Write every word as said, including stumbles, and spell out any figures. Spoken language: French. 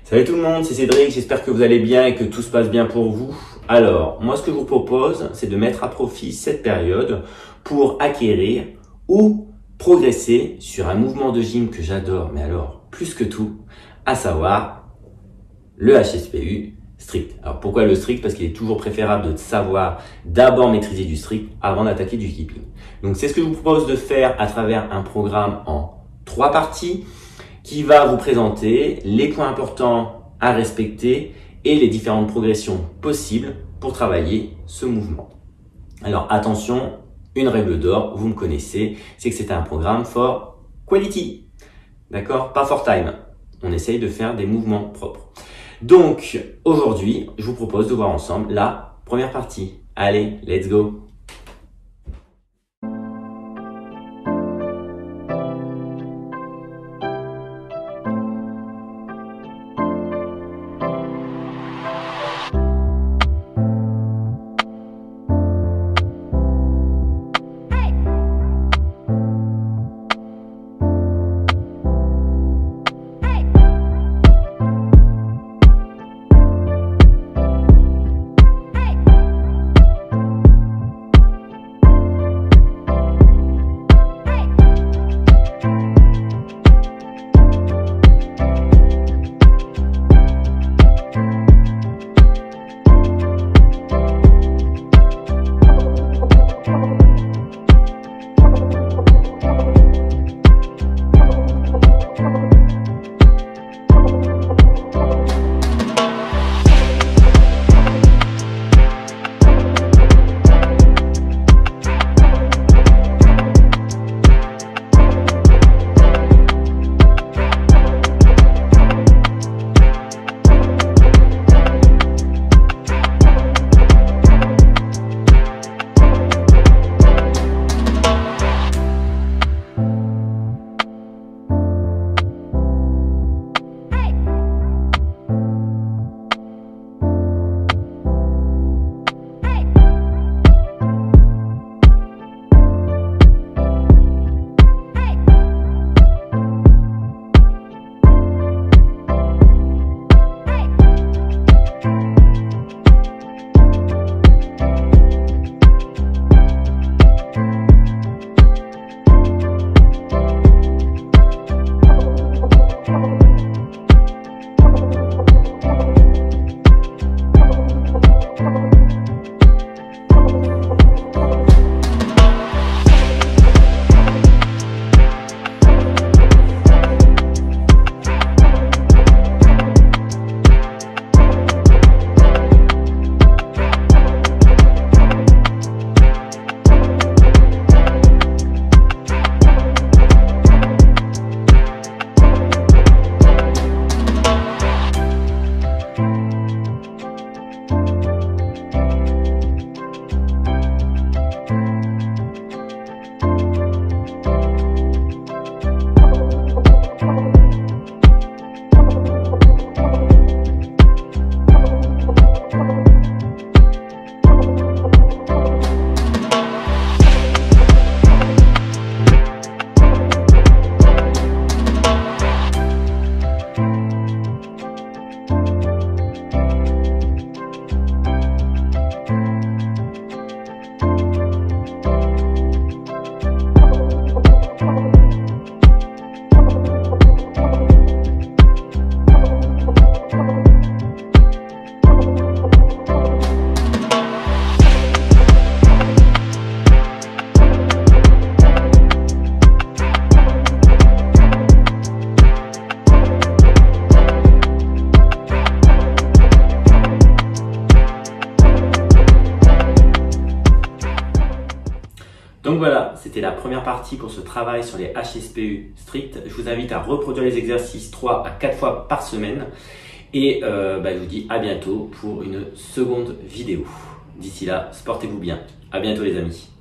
Salut tout le monde, c'est Cédric, j'espère que vous allez bien et que tout se passe bien pour vous. Alors, moi ce que je vous propose, c'est de mettre à profit cette période pour acquérir ou progresser sur un mouvement de gym que j'adore, mais alors plus que tout, à savoir le H S P U strict. Alors pourquoi le strict? Parce qu'il est toujours préférable de savoir d'abord maîtriser du strict avant d'attaquer du keeping. Donc c'est ce que je vous propose de faire à travers un programme en trois parties qui va vous présenter les points importants à respecter et les différentes progressions possibles pour travailler ce mouvement. Alors attention, une règle d'or, vous me connaissez, c'est que c'est un programme for quality, d'accord? Pas for time. On essaye de faire des mouvements propres. Donc aujourd'hui, je vous propose de voir ensemble la première partie. Allez, let's go! Donc voilà, c'était la première partie pour ce travail sur les H S P U strict. Je vous invite à reproduire les exercices trois à quatre fois par semaine. Et euh, bah, je vous dis à bientôt pour une seconde vidéo. D'ici là, portez-vous bien. À bientôt les amis.